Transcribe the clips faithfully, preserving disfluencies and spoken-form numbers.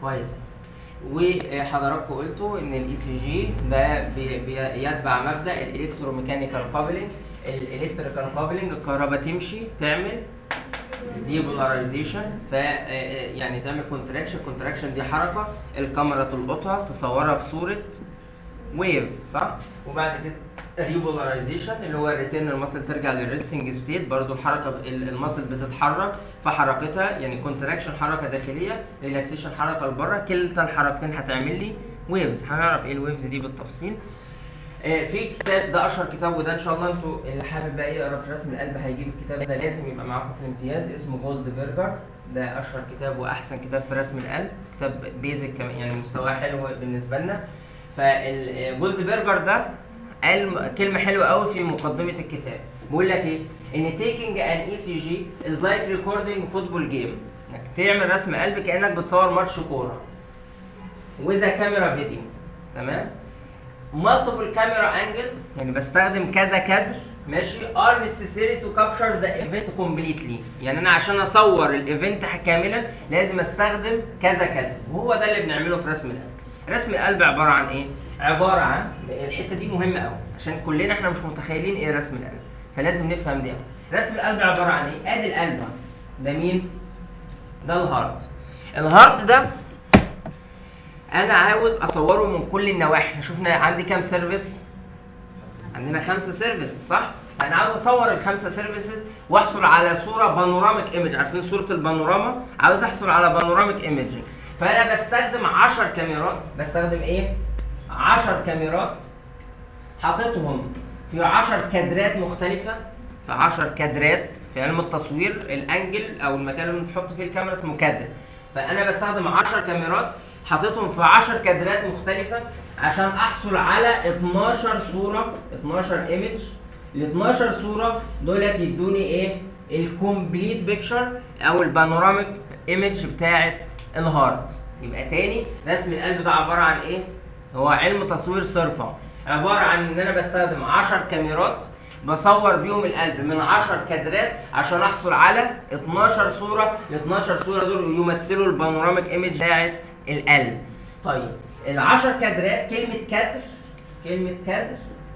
كويس. وحضراتكم قلتوا ان الاي سي جي ده بيتبع مبدا الالكتروميكانيكال كابلنج. الالكتريكال كابلنج الكهرباء تمشي تعمل ديبولاريزيشن، ف يعني تعمل كونتراكشن. كونتراكشن دي حركه الكاميرا تلقطها تصورها في صوره ويف، صح؟ وبعد كده ريبولاريزيشن اللي هو الريتيرن المصل ترجع للريستنج ستيت، برضو الحركه المصل بتتحرك فحركتها يعني كونتراكشن حركه داخليه، ريلاكسيشن حركه لبره، كلتا الحركتين هتعمل لي ويفز. هنعرف ايه الويفز دي بالتفصيل. آه في كتاب ده اشهر كتاب، وده ان شاء الله انتوا اللي حابب بقى يقرا في رسم القلب هيجيب الكتاب ده، لازم يبقى معاكم في الامتياز، اسمه جولد بيرجر. ده اشهر كتاب واحسن كتاب في رسم القلب، كتاب بيزك كمان يعني مستواه حلو بالنسبه لنا. فالجولد بيرجر ده قال كلمه حلوه قوي في مقدمه الكتاب، بيقول لك ايه؟ ان taking an E C G is like recording football game. انك تعمل رسم قلب كانك بتصور ماتش كوره وذا كاميرا فيديو، تمام؟ multiple camera angles يعني بستخدم كذا كادر، ماشي؟ are necessary to capture the event completely. يعني انا عشان اصور الايفنت كاملا لازم استخدم كذا كادر، وهو ده اللي بنعمله في رسم القلب. رسم القلب عباره عن ايه؟ عباره عن الحته دي مهمه قوي عشان كلنا احنا مش متخيلين ايه رسم القلب، فلازم نفهم دي قوي. رسم القلب عباره عن ايه؟ ادي القلب ده مين؟ ده الهارت. الهارت ده انا عاوز اصوره من كل النواحي. احنا شفنا عندي كام سيرفيس؟ عندنا خمسه سيرفيسز، صح؟ انا عاوز اصور الخمسه سيرفيسز واحصل على صوره بانوراميك ايمج. عارفين صوره البانوراما؟ عاوز احصل على بانوراميك ايمجنج، فانا بستخدم عشر كاميرات. بستخدم ايه؟ عشر كاميرات حاططهم في عشر كادرات مختلفه، في عشر كادرات. في علم التصوير الانجل او المكان اللي بنحط فيه الكاميرا اسمه كادر. فانا بستخدم عشر كاميرات حاططهم في عشر كادرات مختلفه عشان احصل على اتناشر صوره، اتناشر ايمج. ال اتناشر صوره دولت يدوني ايه؟ الكومبليت بيكتشر او البانوراميك ايمج بتاعت الهارت. يبقى تاني رسم القلب ده عباره عن ايه؟ هو علم تصوير صرفه، عباره عن ان انا بستخدم عشر كاميرات بصور بيهم القلب من عشر كادرات عشان احصل على اتناشر صوره. ال اتناشر صوره دول يمثلوا البانوراميك ايمج بتاعت القلب. طيب ال عشر كادرات، كلمه كادر، كلمه كادر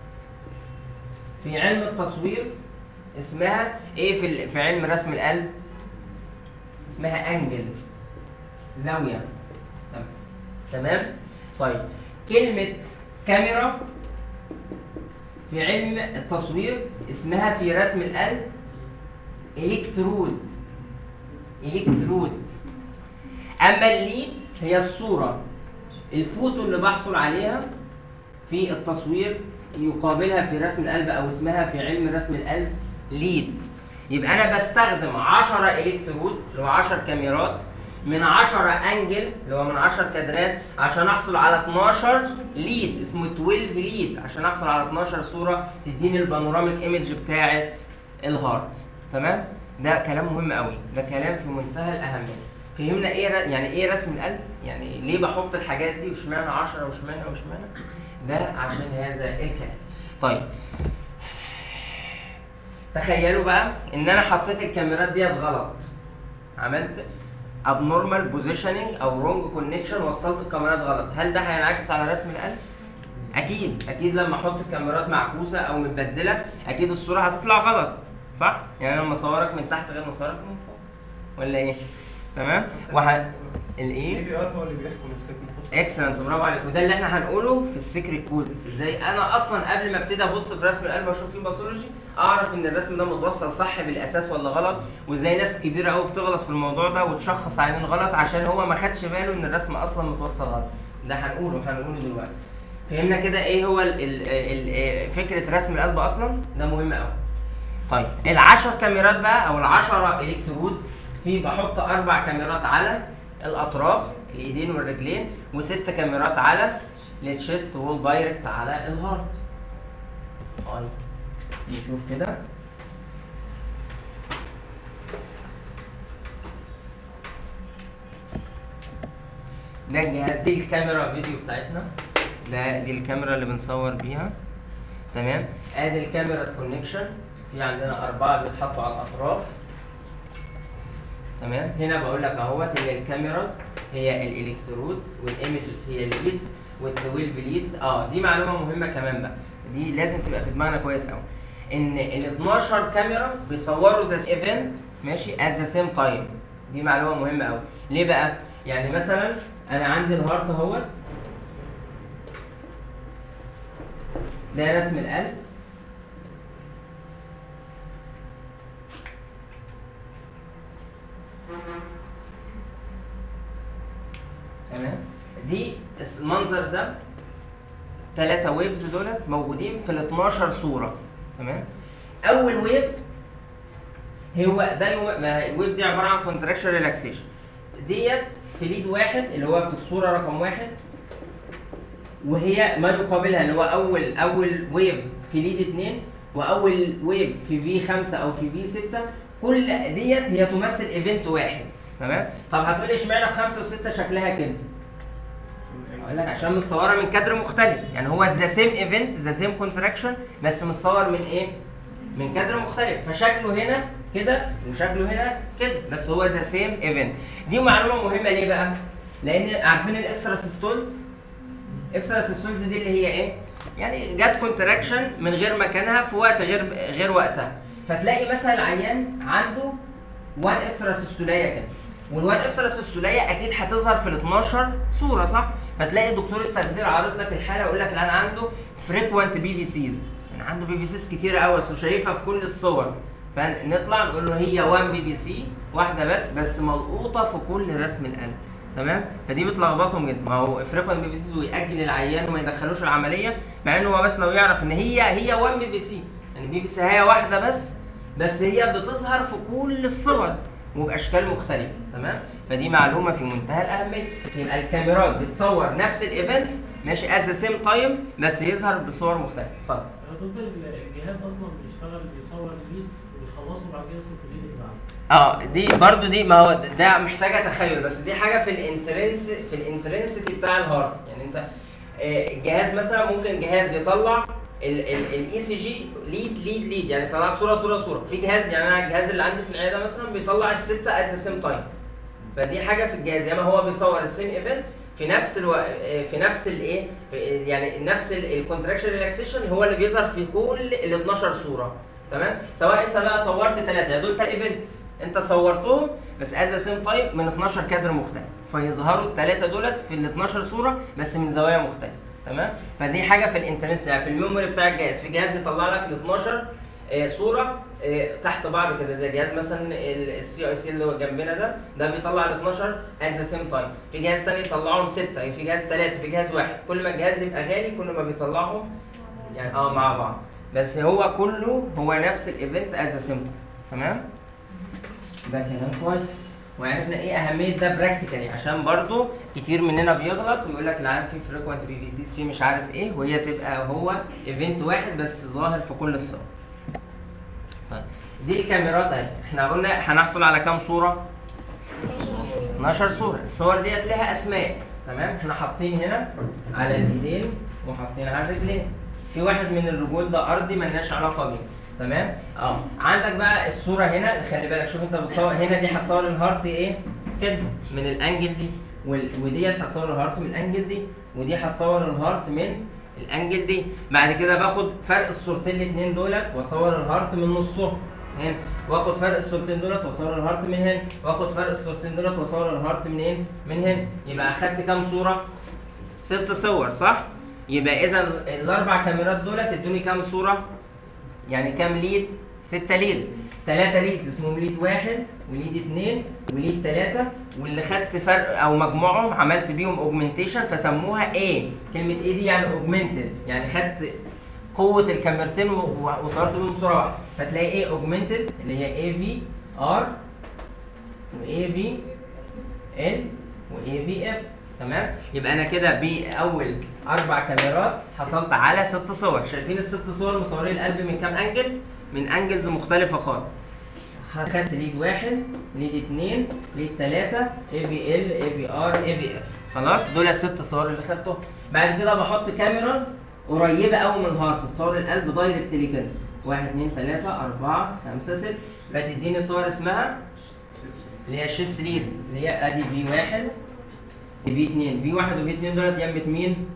في علم التصوير اسمها ايه؟ في في علم رسم القلب اسمها انجل، زاويه. تمام؟ طيب كلمه كاميرا في علم التصوير اسمها في رسم القلب الكترود، الكترود. اما الليد هي الصوره، الفوتو اللي بحصل عليها في التصوير يقابلها في رسم القلب او اسمها في علم رسم القلب ليد. يبقى انا بستخدم عشرة الكترودز اللي هو عشر كاميرات من عشرة انجل اللي هو من عشر كادرات عشان احصل على اتناشر ليد اسمه اتناشر ليد، عشان احصل على اتناشر صوره تديني البانوراميك ايمج بتاعه الهارت. تمام؟ ده كلام مهم قوي، ده كلام في منتهى الاهميه. فهمنا ايه يعني ايه رسم القلب؟ يعني ليه بحط الحاجات دي واشمعنى عشرة واشمعنى واشمعنى؟ ده عشان هذا الكلام. طيب تخيلوا بقى ان انا حطيت الكاميرات ديت غلط، عملت abnormal positioning او wrong connection، وصلت الكاميرات غلط. هل ده هينعكس على رسم القلب؟ اكيد اكيد لما احط الكاميرات معكوسه او متبدله اكيد الصوره هتطلع غلط، صح؟ يعني لما اصورك من تحت غير ما اصورك من فوق، ولا ايه؟ تمام؟ وه... الايه؟ في هو اللي بيحكم السكريبت. اكسلنت، برافو عليك. وده اللي احنا هنقوله في السيكريت كودز. ازاي انا اصلا قبل ما ابتدي ابص في رسم القلب واشوف فيه باثولوجي اعرف ان الرسم ده متوصل صح بالاساس ولا غلط، وازاي ناس كبيره قوي بتغلط في الموضوع ده وتشخص عينين غلط عشان هو ما خدش باله ان الرسم اصلا متوصل غلط. ده هنقوله هنقوله دلوقتي. فهمنا كده ايه هو ال ال ال فكره رسم القلب اصلا؟ ده مهم قوي. طيب العشر كاميرات بقى او العشرة الكترودز، في بحط اربع كاميرات على الاطراف الايدين والرجلين، وست كاميرات على التشيست وول دايركت على الهارت. طيب نشوف كده. ده الجهاز، دي الكاميرا فيديو بتاعتنا، ده دي الكاميرا اللي بنصور بيها. تمام؟ ادي الكاميراز كونكشن، في عندنا اربعه بيتحطوا على الاطراف. تمام؟ هنا بقول لك اهوت ان الكاميراز هي الالكترودز، والايمجز هي الليدز، وال12 ليدز. اه دي معلومه مهمه كمان بقى، دي لازم تبقى في دماغنا كويس قوي، ان ال اتناشر كاميرا بيصوروا ذا ايفنت ماشي ات ذا سيم تايم. دي معلومه مهمه قوي. ليه بقى؟ يعني مثلا انا عندي الهارت اهوت، ده رسم القلب، تمام؟ دي المنظر ده ثلاثة ويفز دولت موجودين في ال اتناشر صورة، تمام؟ أول ويف هو ده يو... ما الويف دي عبارة عن كونتراكشن ريلاكسيشن. ديت في ليد واحد اللي هو في الصورة رقم واحد، وهي ما يقابلها اللي هو أول أول ويف في ليد اثنين، وأول ويف في في خمسة أو في في ستة. كل ديت هي تمثل ايفنت واحد، تمام؟ طب هتقول لي اشمعنى في خمسة وستة شكلها كده؟ اقول لك عشان متصوره من كادر مختلف، يعني هو ذا سيم ايفنت ذا سيم كونتراكشن بس متصور من ايه؟ من كادر مختلف، فشكله هنا كده وشكله هنا كده، بس هو ذا سيم ايفنت. دي معلومه مهمه ليه بقى؟ لان عارفين الاكسترا سيستولز؟ اكسترا سيستولز دي اللي هي ايه؟ يعني جت كونتراكشن من غير مكانها في وقت غير غير وقتها، فتلاقي مثلا العيان عنده وان اكسترا سيستوليه كده، والوان اكسترا سيستوليه اكيد هتظهر في ال اتناشر صوره، صح؟ فتلاقي دكتور التخدير عارض لك الحاله يقول لك الان عنده فريكوانت بي في سيز، يعني عنده بي في سيز كتير قوي بس شايفها في كل الصور، فنطلع نقول له هي واحد بي في سي واحده بس بس ملقوطه في كل رسم القلب، تمام؟ فدي بتلخبطهم جدا، ما هو فريكوانت بي في سيز ويأجل العيان وما يدخلوش العمليه، مع انه هو بس لو يعرف ان هي هي واحد بي في سي، يعني بي في سي هي واحده بس بس هي بتظهر في كل الصور وباشكال مختلفه، تمام؟ فدي معلومه في منتهى الاهميه. يبقى الكاميرات بتصور نفس الايفنت ماشي ات ذا سيم تايم بس يظهر بصور مختلفه. اتفضل. دكتور الجهاز اصلا بيشتغل بيصور ليد ويخلصه بعد كده يدخل في الليد اللي بعده. اه دي برضو دي ما هو ده محتاجه تخيل، بس دي حاجه في الانترنس في الانترنسيتي بتاع الهارت، يعني انت آه الجهاز مثلا ممكن جهاز يطلع الاي سي جي ليد ليد ليد يعني طلعت صوره صوره صوره، في جهاز يعني انا الجهاز اللي عندي في العياده مثلا بيطلع السته ات ذا سيم تايم، فدي حاجه في الجهاز، ياما هو بيصور السيم ايفنت في نفس الو... في نفس الايه يعني نفس الكونتراكشن ريلاكسيشن هو اللي بيظهر في كل ال اتناشر صوره، تمام؟ سواء انت بقى صورت ثلاثه دول ثلاث ايفنتس انت صورتهم بس ات ذا سيم تايم من اتناشر كادر مختلف، فيظهروا الثلاثه دولت في ال اتناشر صوره بس من زوايا مختلفه، تمام؟ فدي حاجه في الانترنس يعني في الميموري بتاع الجهاز، في جهاز يطلع لك ال اتناشر آه صوره آه تحت بعض كده، زي جهاز مثلا السي اي سي اللي هو جنبنا ده، ده بيطلع ال اتناشر ات ذا سيم تايم، في جهاز ثاني يطلعهم سته، في جهاز ثلاثه، في جهاز واحد، كل ما الجهاز يبقى غالي كل ما بيطلعهم يعني اه مع بعض، بس هو كله هو نفس الايفنت ات ذا سيم تايم، تمام؟ ده كلام كويس، وعرفنا ايه اهميه ده براكتيكالي، عشان برضو كتير مننا بيغلط ويقول لك العام فيه فريكوانت بي في سيز فيه مش عارف ايه، وهي تبقى هو ايفنت واحد بس ظاهر في كل الصور. طيب دي الكاميرات اهي، احنا قلنا هنحصل على كام صوره؟ اتناشر صوره، الصور ديت لها اسماء، تمام؟ احنا حاطين هنا على الايدين وحاطين على الرجلين، في واحد من الرجول ده ارضي ملناش علاقه بيه، تمام؟ اه عندك بقى الصوره هنا، خلي بالك شوف انت بتصور هنا، دي هتصور الهارت ايه؟ كده من الانجل دي، وديت هتصور الهارت من الانجل دي، ودي هتصور الهارت من الانجل دي، بعد كده باخد فرق الصورتين الاثنين دولت واصور الهارت من نصهم هنا، واخد فرق الصورتين دولت واصور الهارت من هنا، واخد فرق الصورتين دولت واصور الهارت منين؟ من هنا، يبقى اخدت كام صوره؟ ست صور، صح؟ يبقى اذا الاربع كاميرات دولت ادوني كام صوره؟ يعني كام ليد؟ ستة ليدز، ثلاثة ليدز اسمهم ليد واحد وليد اثنين وليد ثلاثة، واللي خدت فرق او مجموعهم عملت بيهم اوجمنتيشن فسموها A، كلمة A دي يعني اوجمنتد، يعني خدت قوة الكاميرتين وصورت بيهم صورة واحدة، فتلاقي A اوجمنتد اللي هي إيه في آر و إيه في إل و إيه في إف، تمام؟ يبقى انا كده باول اربع كاميرات حصلت على ست صور، شايفين الست صور مصورين القلب من كام انجل؟ من انجلز مختلفه خالص. خدت ليد واحد، ليد اثنين، ليد ثلاثه، اي في ال، اي في ار، اي في اف، خلاص؟ دول الست صور اللي خدتهم. بعد كده بحط كاميراز قريبه قوي من الهارت تصور القلب دايركتلي كده، واحد اثنين ثلاثه اربعه خمسه سته، بتديني صور اسمها اللي هي الشيست ليدز، اللي هي ادي في واحد في اتنين، في واحد وفي اتنين دولت يمت مين؟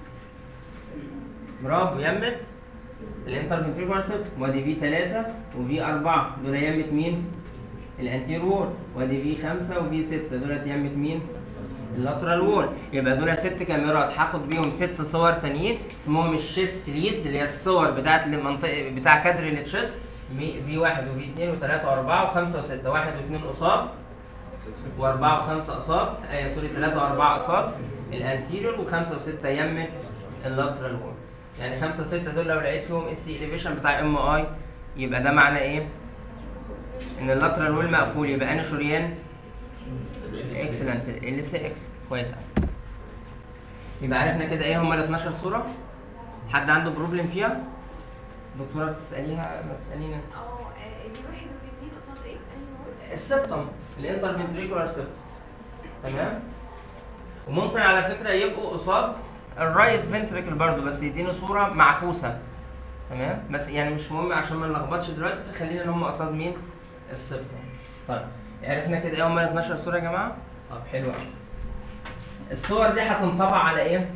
برافو، يمت الانترفنتريكولار سيبتم. وادي في تلاتة وفي أربعة، دول يمت مين؟ الانتير وول. وادي في خمسة وفي ستة، دولت يمت مين؟ اللاترال وول. يبقى دول ست كاميرات هاخد بيهم ست صور تانيين اسمهم الشيست ليدز، اللي هي الصور بتاعت المنطقه بتاع كادر التشيست. في واحد وفي اثنين وثلاثة وأربعة وخمسة وستة، واحد واثنين قصاد وأربعة وخمسة قصاد، آه سوري ثلاثة وأربعة قصاد الانتيريور، وخمسة وستة يمت اللاترال وول. يعني خمسة وستة دول لو لقيت فيهم اس تي اليفيشن بتاع ام اي يبقى ده معناه ايه؟ ان اللاترال وول مقفول، يبقى انا شريان اكسلنت ال سي اكس كويس قوي. يبقى عرفنا كده ايه هم ال اتناشر صوره. حد عنده بروبلم فيها؟ دكتوره بتساليها ما تسالينا. اه في واحد وفي اتنين قصاد ايه؟ السبتم الانترفنتريكولار سبتم، تمام. وممكن على فكره يبقوا قصاد الرايت فنتريكل برضو، بس يديني صوره معكوسه، تمام. بس يعني مش مهم عشان ما نلخبطش دلوقتي، فخلينا ان هم قصاد مين؟ السبتم. طيب عرفنا كده ايه هم ال اتناشر صوره يا جماعه؟ طب حلو قوي. الصور دي هتنطبع على ايه؟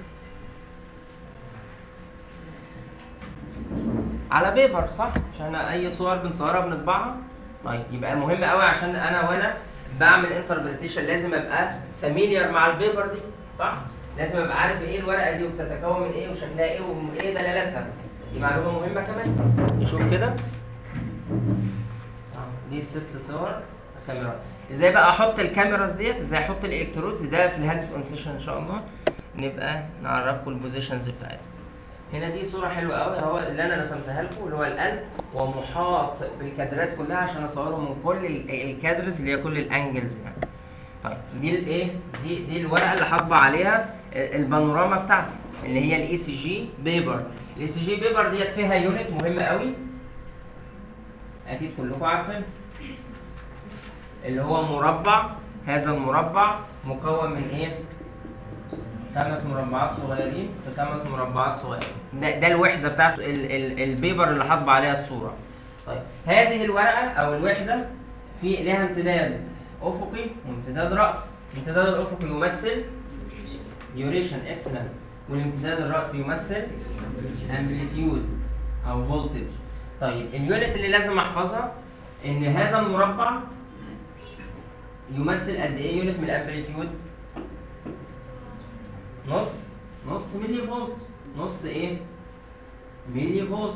على بيبر، صح؟ عشان اي صور بنصورها بنطبعها. طيب يبقى مهم قوي عشان انا وانا بعمل انتربريتيشن لازم ابقى فاميليار مع البيبر دي، صح؟ لازم ابقى عارف ايه الورقه دي وبتتكون من ايه وشكلها ايه وايه دلالاتها. دي معلومه مهمه كمان. نشوف كده. دي الست صور كاميرات. ازاي بقى احط الكاميراز ديت؟ ازاي احط الالكترودز؟ ده في الهاندس اون سيشن ان شاء الله نبقى نعرفكم البوزيشنز بتاعتها. هنا دي صوره حلوه قوي، هو اللي انا رسمتها لكم اللي هو القلب ومحاط بالكادرات كلها عشان اصوره من كل الكادرز اللي هي كل الانجلز يعني. طيب دي الايه؟ دي دي الورقه اللي هطبع عليها البانوراما بتاعتي اللي هي الاي سي جي بيبر. الاي سي جي بيبر ديت فيها يونت مهمه قوي اكيد كلكم عارفين، اللي هو مربع. هذا المربع مكون من ايه؟ خمس مربعات صغيرين في خمس مربعات صغيرين. ده, ده الوحده بتاعت ال ال البيبر اللي هطبع عليها الصوره. طيب هذه الورقه او الوحده في لها امتداد افقي وامتداد راسي. الامتداد الافقي يمثل ديوريشن اكسلنت، والامتداد الراسي يمثل امبليتيود او فولتج. طيب اليونت اللي لازم احفظها ان هذا المربع يمثل قد ايه يونت من الامبليتيود؟ نص نص ملي فولت. نص ايه؟ ملي فولت.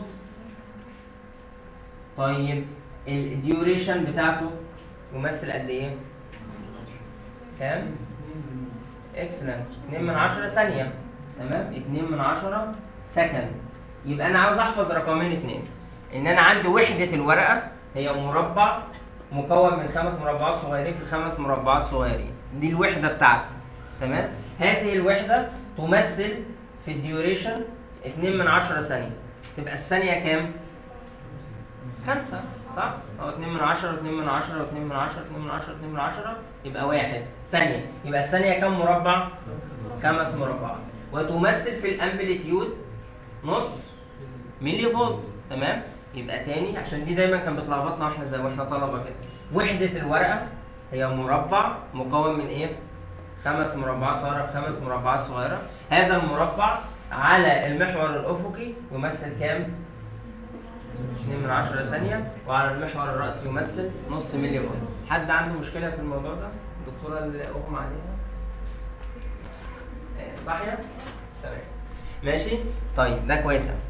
طيب الديوريشن بتاعته يمثل قد ايه؟ كام؟ اكسلنت اتنين من عشرة ثانية، تمام؟ اتنين من عشرة سكند. يبقى انا عاوز احفظ رقمين اتنين، ان انا عندي وحدة الورقة هي مربع مكون من خمس مربعات صغيرين في خمس مربعات صغيرين. دي الوحدة بتاعتي، تمام؟ هذه الوحدة تمثل في الديوريشن اتنين من عشرة ثانية. تبقى الثانية كام؟ خمسة، صح؟ أو اتنين من عشرة اتنين من عشرة اتنين من عشرة اتنين من عشرة اتنين من عشرة يبقى واحد ثانية. يبقى الثانية كام مربع؟ خمس مربعات. وتمثل في الامبليتيود نص ملي فولت، تمام؟ يبقى تاني عشان دي دايما كان بتلخبطنا واحنا زي واحنا طلبة كده. وحدة الورقة هي مربع مكون من ايه؟ خمس مربعات صغيرة في خمس مربعات صغيرة. هذا المربع على المحور الأفقي يمثل كام؟ اتنين من عشرة ثانية، وعلى المحور الرأسي يمثل نص ملي فولت. حد عنده مشكلة في الموضوع ده؟ الدكتورة اللي أغمى عليها؟ صحيح؟ تمام. ماشي؟ طيب ده كويس أوي.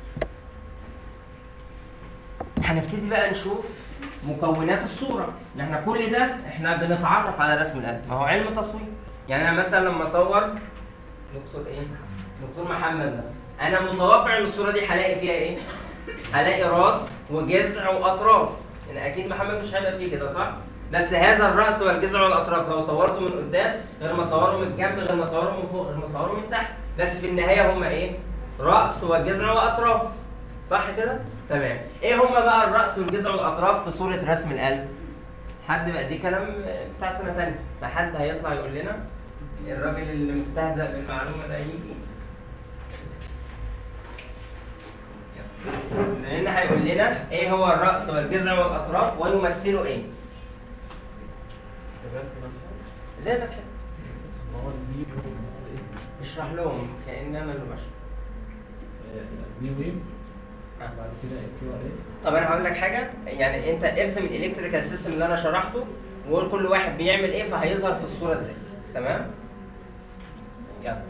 هنبتدي بقى نشوف مكونات الصورة. ان احنا كل ده احنا بنتعرف على رسم القلب، ما هو علم تصوير. يعني انا مثلا لما اصور دكتور ايه؟ دكتور محمد مثلا، انا متوقع ان الصورة دي هلاقي فيها ايه؟ هلاقي راس وجذع واطراف. يعني اكيد محمد مش هيبقى فيه كده، صح؟ بس هذا الراس والجذع والاطراف لو صورته من قدام غير ما اصوره من الجنب غير ما اصوره من فوق غير ما اصوره من تحت، بس في النهاية هما ايه؟ راس وجذع واطراف. صح كده؟ تمام. ايه هما بقى الراس والجذع والاطراف في صورة رسم القلب؟ حد بقى دي كلام بتاع سنة تانية، فحد هيطلع يقول لنا الراجل اللي مستهزأ بالمعلومة ده يجي. زميلنا هيقول لنا ايه هو الراس والجذع والاطراف ويمثلوا ايه؟ الرسم نفسه زي ما تحب. هو اشرح لهم كأن انا اللي بشرح. بي ويف بعد كده كيو ار اس. طب انا هقول لك حاجه، يعني انت ارسم الالكتريكال سيستم اللي انا شرحته وقول كل واحد بيعمل ايه فهيظهر في الصوره ازاي. تمام؟ يلا.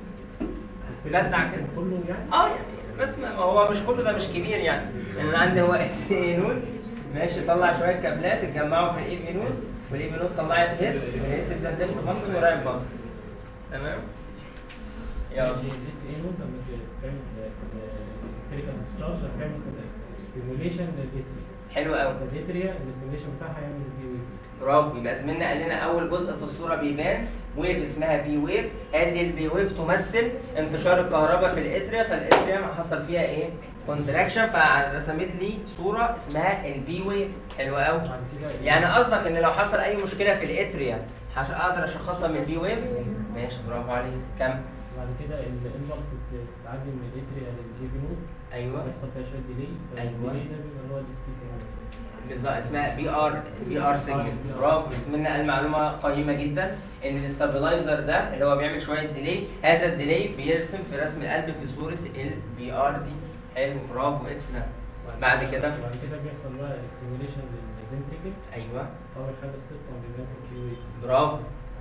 بدع كده كله يعني؟ اه يعني بس ما هو مش كله ده مش كبير يعني. انا عندي هو اس اي نود ماشي، طلع شويه كابلات اتجمعوا في الاي بي نود، والاي بي نود طلعت اس، والاس ده ليفت بامب ورايت بامب. تمام؟ يلا. الاس اي نود لما تعمل الكتريكال ديسشارج هتعمل ستيموليشن للبيتري. حلو قوي. البيتري الاستيموليشن بتاعها يعمل بي ويف. برافو. يبقى زميلنا قال لنا اول جزء في الصوره بيبان ويف اسمها بي ويف، هذه البي ويف تمثل انتشار الكهرباء في الاتريا، فالاتريا حصل فيها ايه؟ كونتراكشن، فرسمت لي صوره اسمها البي ويف. حلو قوي. يعني قصدك ان لو حصل اي مشكله في الاتريا اقدر اشخصها من البي ويف؟ ماشي برافو عليك. كم؟ بعد كده الانفلس تتعدي من الاتريا للجي في نود. ايوه. بيحصل فيها شويه ديلي. ايوه. الديلي ده بيبقى اللي هو الاس تي سيجنال. بالظبط اسمها بي ار بي ار سيجمنت. برافو. زميلنا قال معلومه قيمه جدا ان الاستابلايزر ده اللي هو بيعمل شويه ديلي، هذا الديلي بيرسم في رسم القلب في صوره البي ار دي. حلو برافو اكسلنت. بعد كده بعد كده بيحصل بقى ستيموليشن للفنتريكل. ايوه. اول حاجه السيبتوم بيبان في الكيو ويف. برافو.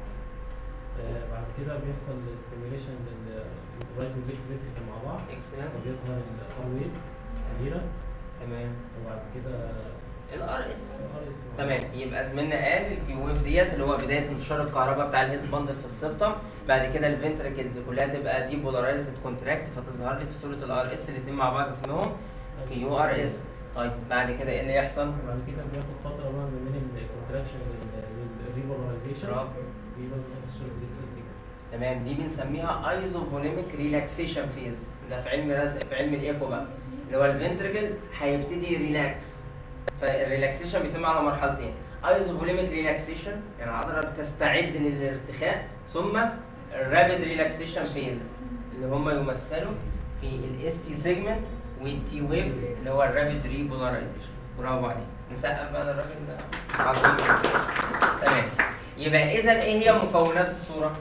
آه بعد كده بيحصل ستيموليشن للرايت والليفت فنتريكل مع بعض. اكسلنت. فبيظهر الار ويف كبيره. تمام. وبعد كده الار اس. الار اس. تمام. يبقى زميلنا قال الكيو ويف ديت اللي هو بدايه انتشار الكهرباء بتاع الهيس باندل في السبتم، بعد كده الفنتريكلز كلها تبقى دي بولارايزد كونتراكت فتظهر لي في صوره الار اس، الاثنين مع بعض اسمهم كيو ار اس. طيب بعد كده ايه اللي يحصل؟ بعد كده بياخد فتره بقى ما بين الكونتراكشن والريبولاريزيشن. برافو. بيظهر في صوره الاس تي سيجنال. تمام. دي بنسميها ايزوفوليميك ريلاكسيشن فيز. ده في علم رز... في علم الايكو بقى، اللي هو الفنتريكل هيبتدي ريلاكس، فالريلاكسيشن بيتم على مرحلتين، ايزوفوليميك ريلاكسيشن يعني العضله بتستعد للارتخاء، ثم الرابيد ريلاكسيشن فيز اللي هم يمثلوا في الاس تي سيجمنت والتي ويف اللي هو الرابيد ريبولاريزيشن. برافو عليك. نسقف بقى للراجل ده. عظيم. تمام. يبقى اذا ايه هي مكونات الصوره؟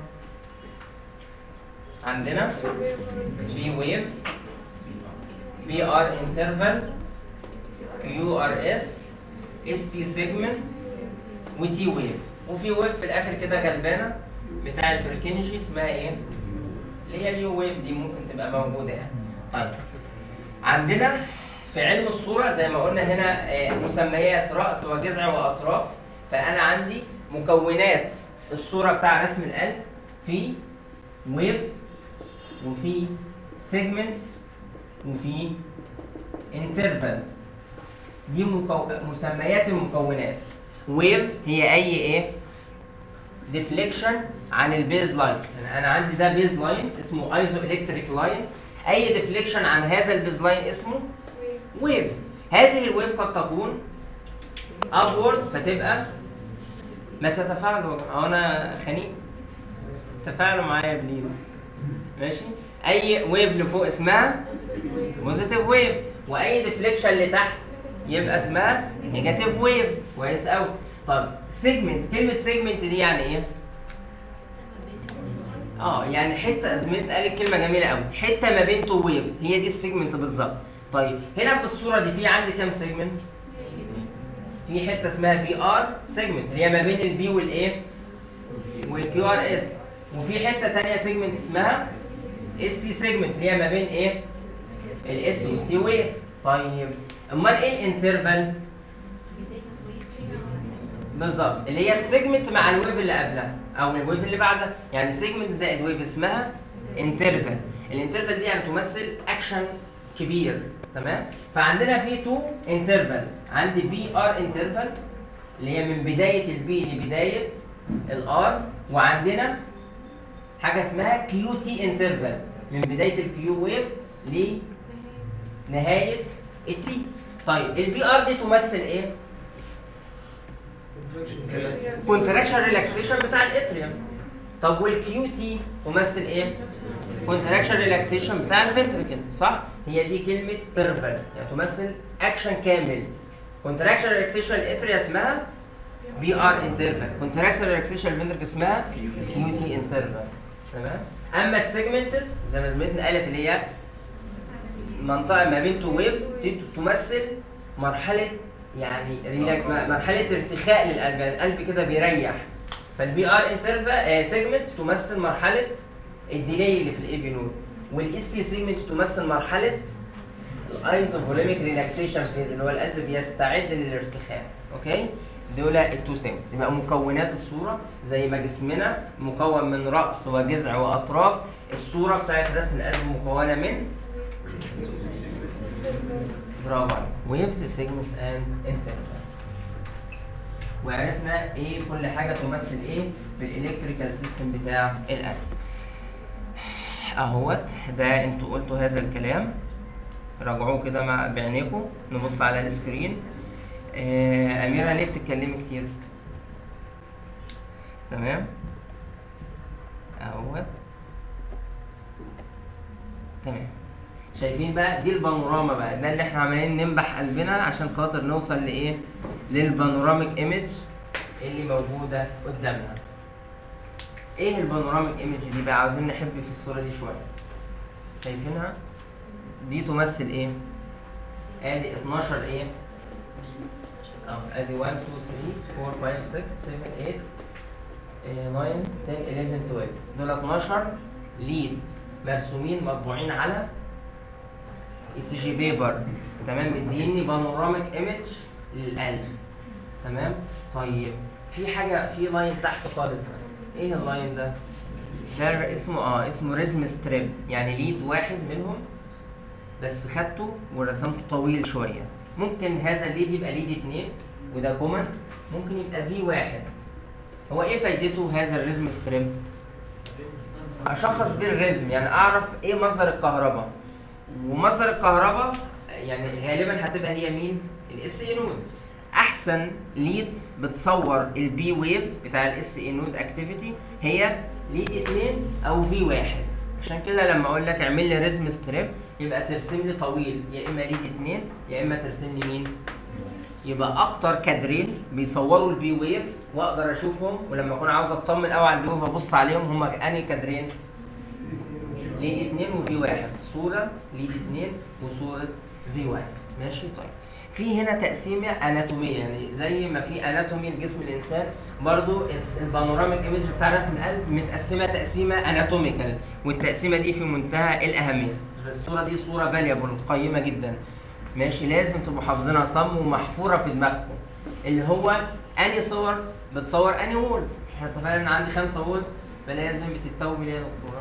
عندنا بي ويف، بي ار انترفال، كيو ار اس، اس تي سيجمنت، وتي ويف، وفي ويف في الاخر كده غلبانه بتاع البركنجي اسمها ايه؟ اللي هي اليو ويف دي ممكن تبقى موجوده يعني. طيب عندنا في علم الصوره زي ما قلنا هنا مسميات راس وجذع واطراف، فانا عندي مكونات الصوره بتاع رسم القلب في ويفز وفي سيجمنتس وفي انترفالز. دي مكو... مسميات المكونات. ويف هي اي ايه؟ ديفليكشن عن البيز لاين، يعني انا عندي ده بيز لاين اسمه ايزو الكتريك لاين، اي ديفليكشن عن هذا البيز لاين اسمه ويف. هذه الويف قد تكون ابورد فتبقى ما تتفاعلوا. هو انا خنيق؟ تفاعلوا معايا بليز. ماشي؟ اي ويف لفوق اسمها بوزيتيف ويف، واي ديفليكشن لتحت يبقى اسمها نيجاتيف ويف. كويس قوي. طب سيجمنت، كلمه سيجمنت دي يعني ايه؟ اه يعني حته، زميلتنا قالت كلمه جميله قوي، حته ما بين تو ويفز، هي دي السيجمنت بالظبط. طيب هنا في الصوره دي في عندي كام سيجمنت؟ في حته اسمها بي ار سيجمنت اللي هي ما بين البي والايه؟ والكيو ار اس، وفي حته ثانيه سيجمنت اسمها اس تي سيجمنت اللي هي ما بين ايه؟ الاس والتي ويف. طيب امال ايه الانترفال؟ بالظبط اللي هي السيجمنت مع الويف اللي قبلها او الويف اللي بعدها، يعني سيجمنت زائد ويف اسمها انترفال. الانترفال دي يعني تمثل اكشن كبير. تمام؟ فعندنا في تو انترفالز، عندي بي ار انترفال اللي هي من بدايه البي لبدايه الار، وعندنا حاجه اسمها كيو تي انترفال من بدايه الكيو ويف لنهايه التي. طيب البي ار دي تمثل ايه؟ كونتراكشن ريلاكسيشن بتاع الاتريوم. طب والكيو تي تمثل ايه؟ كونتراكشن ريلاكسيشن بتاع الفنتريكل، صح؟ هي دي كلمه انترفال، يعني تمثل اكشن كامل. كونتراكشن ريلاكسيشن الاتريا اسمها بي ار انترفال، كونتراكشن ريلاكسيشن الفنتريكل اسمها كيو تي انترفال. تمام. اما السيجمنتس زي ما زميلتنا قالت اللي هي منطقه ما بين تو ويفز تمثل مرحله يعني ريلاك مرحله ارتخاء للقلب، يعني القلب كده بيريح. فالبي ار انترفال سيجمنت تمثل مرحله الديلي اللي في الاي بي نود، والاس تي سيجمنت تمثل مرحله الايزوفوليميك ريلاكسيشن فيز اللي هو القلب بيستعد للارتخاء. اوكي، دول التو سيجمنتس. يبقى مكونات الصوره زي ما جسمنا مكون من راس وجذع واطراف، الصوره بتاعت رسم القلب مكونه من برافو عليك ويفز سيجمنتس اند انترفالز. وعرفنا ايه كل حاجه تمثل ايه في الالكتريكال سيستم بتاع القلب. اهوت ده انتوا قلتوا هذا الكلام، راجعوه كده مع بعينيكم. نبص على السكرين. آه اميره ليه بتتكلمي كتير؟ تمام اهوت تمام. شايفين بقى دي البانوراما بقى، ده اللي احنا عمالين ننبح قلبنا عشان خاطر نوصل لايه؟ للبانوراميك ايمج اللي موجوده قدامنا. ايه البانوراميك ايمج دي بقى؟ عاوزين نحب في الصوره دي شويه. شايفينها؟ دي تمثل ايه؟ ادي اتناشر ايه؟ اه ادي واحد اتنين تلاتة اربعة خمسة ستة سبعة تمانية تسعة عشرة احداشر اتناشر دول اتناشر ليد مرسومين مطبوعين على اي سي جي بيبر. تمام، مديني بانوراميك ايمج للقلب. تمام. طيب في حاجه في لاين تحت خالص، ايه اللاين ده؟ ده اسمه اه اسمه ريزم ستريب، يعني ليد واحد منهم بس خدته ورسمته طويل شويه. ممكن هذا الليد يبقى ليد اتنين وده كومن، ممكن يبقى في واحد. هو ايه فايدته هذا الريزم ستريب؟ اشخص بيه الريزم، يعني اعرف ايه مصدر الكهرباء، ومصدر الكهرباء يعني غالبا هتبقى هي مين؟ الاس اي نود. احسن ليدز بتصور البي ويف بتاع الاس اي نود اكتيفيتي هي ليد اتنين او في واحد. عشان كده لما اقول لك اعمل لي ريزم ستريب يبقى ترسم لي طويل، يا اما ليد اتنين يا اما ترسم لي مين؟ يبقى اكتر كادرين بيصوروا البي ويف واقدر اشوفهم، ولما اكون عاوز اطمن قوي على البي ويف ابص عليهم هما انهي كادرين؟ ليد اتنين وفي واحد، صورة ليد اتنين وصورة في واحد. ماشي. طيب في هنا تقسيمة اناتومية، يعني زي ما في اناتومي لجسم الانسان برضو البانوراميك ايمج بتاع رسم القلب متقسمة تقسيمة اناتوميكال، والتقسيمة دي في منتهى الاهمية. الصورة دي صورة فاليبل قيمة جدا. ماشي، لازم تبقوا حافظينها صم ومحفورة في دماغكم. اللي هو اني صور بتصور اني وولز، مش احنا اتفقنا ان عندي خمسة وولز، فلازم بتتوب ليه يا دكتورة؟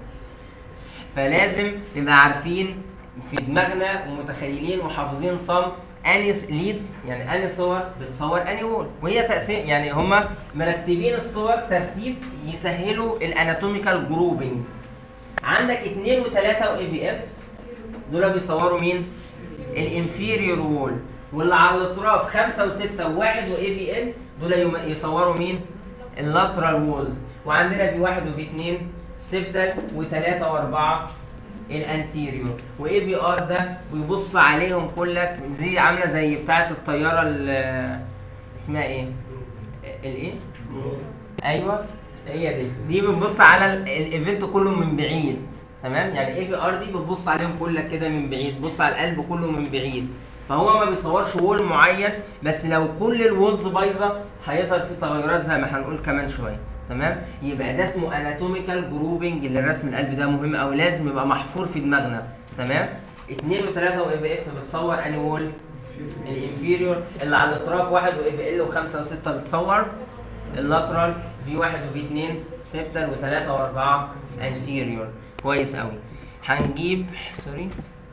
فلازم نبقى عارفين في دماغنا ومتخيلين وحافظين صم اني ليدز، يعني اني صور بتصور اني وول، وهي تقسيم يعني هم مرتبين الصور ترتيب يسهلوا الاناتوميكال جروبنج. عندك اتنين وتلاتة واي في اف دول بيصوروا مين؟ الانفيريور وول، واللي على الاطراف خمسة وستة وواحد واي في ال دول يصوروا مين؟ اللاترال وولز. وعندنا في واحد وفي اتنين سبتال وثلاثة وأربعة الانتيريور، واي في ار ده بيبص عليهم كلك زي عامله زي بتاعه الطياره اللي اسمها ايه؟ الايه؟ ايوه هي دي دي بتبص على الايفنت كله من بعيد. تمام، يعني اي في ار دي بتبص عليهم كلك كده من بعيد، بتبص على القلب كله من بعيد. فهو ما بيصورش وول معين، بس لو كل الوولز بايظه هيظهر فيه تغيرات زي ما هنقول كمان شويه. تمام، يبقى ده اسمه اناتوميكال جروبنج للرسم القلب، ده مهم او لازم يبقى محفور في دماغنا. تمام، اتنين وتلاتة واي في اف بتصور اني وول؟ الانفيريور. اللي على الاطراف واحد واي في ال وخمسة وستة بتصور اللاترال، في واحد وفي اتنين سبتال وثلاثة واربعة انتيريور. كويس قوي. هنجيب سوري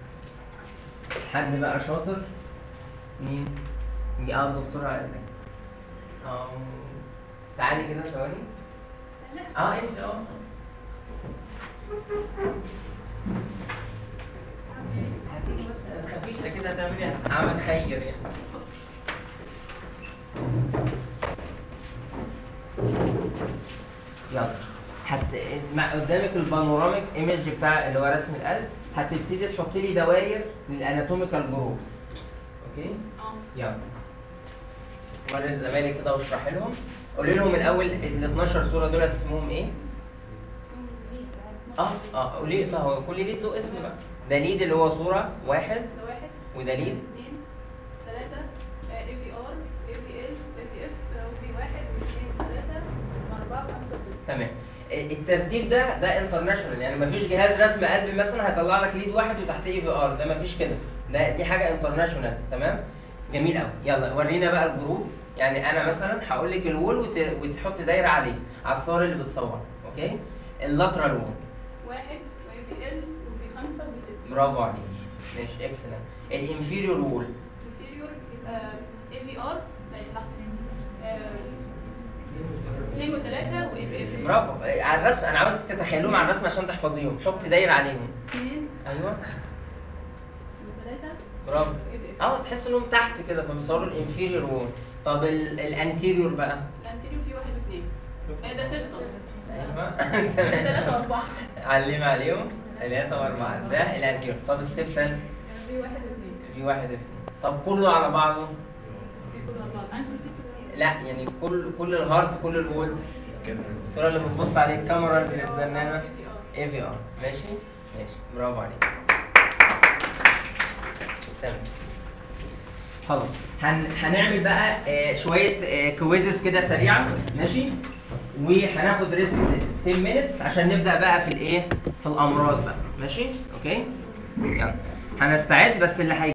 حد بقى شاطر. مين؟ اه الدكتورة اه تعالي كده ثواني. اه انت اه هتيجي بس خفيفة كده تعملي عمل خير يعني. يلا هت... قدامك البانوراميك ايمج بتاع اللي هو رسم القلب، هتبتدي تحطي لي دواير للاناتوميكال جروبس. اوكي؟ اه يلا وري زمايلك كده واشرحي لهم. قولي لهم الاول ال اتناشر صوره دول اسمهم ايه؟ اه اه وليه؟ طب هو كل ليد له اسم بقى. ده ليد اللي هو صوره واحد، ده واحد وده ليد اثنين ثلاثة اي في ار اي في ال اي في اف وفي واحد واثنين وثلاثة وأربعة وخمسة وستة. تمام. الترتيب ده ده انترناشونال، يعني مفيش جهاز رسم قلب مثلا هيطلع لك ليد واحد وتحتيه اي في ار، ده مفيش كده، ده دي حاجه انترناشونال. تمام. جميل قوي. يلا ورينا بقى الجروبز. يعني انا مثلا هقول لك الوول وت... وتحط دايره عليه على الصور اللي بتصور. اوكي. اللاترال وول واحد واي في ال وفي خمسة وفي ستة. برافو عليك. ماشي اكسلنت. الانفيريور وول انفيريور يبقى اي في ار لا لحظة اثنين وثلاثة واي في اف. برافو على الرسم، انا عاوزك تتخيلوهم على الرسم عشان تحفظيهم. حط دايره عليهم. اثنين ايوه وثلاثة برافو. واي في اف. اه تحس انهم تحت كده فبيصوروا الانفيريور وول. طب الانتيريور بقى؟ الانتيريور فيه واحد واثنين. آه، ده ستة. ايوه ثلاثة تمام. وأربعة. علم عليهم ثلاثة وأربعة. ده الانتيريور. طب السبتال؟ في واحد واثنين. في واحد اثنين. طب كله على بعضه؟ في كل أربعة. أنتوا نسيتوا إيه؟ لا يعني كل كل الهارت كل الوولز. الصورة اللي بتبص عليه الكاميرا اللي الزنانة اي في ار. ماشي؟ ماشي برافو عليك. تمام. خلاص هن... هنعمل بقى آه شوية آه كويزز كده سريعة. ماشي؟ وهناخد ريست عشرة مينتس عشان نبدأ بقى في الايه؟ في الأمراض بقى. ماشي؟ اوكي؟ يلا هنستعد بس اللي هي